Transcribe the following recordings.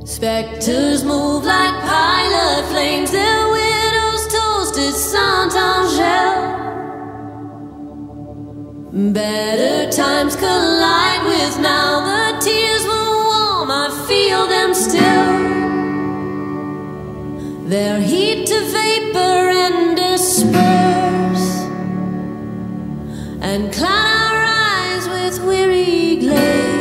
Spectres move like pilot flames, their widows toasted Saint-Angèle. Better times collide with now, the tears were warm, I feel them still. Their heat to vapor and disperse, and cloud our eyes with weary glaze.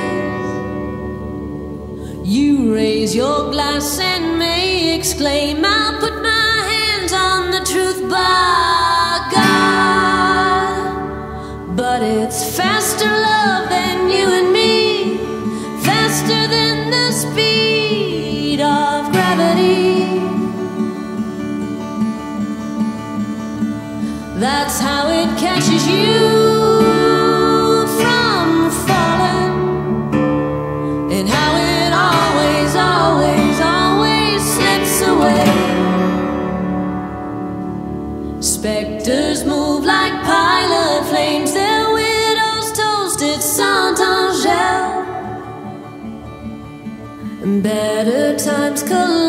You raise your glass and may exclaim, I'll put my hands on the truth by God. But it's faster love than you and me, faster than the speed of gravity. That's how it catches you from falling, and how it always, always, always slips away. Spectres move like pilot flames, their widows toasted Saint-Angèle. Better times collide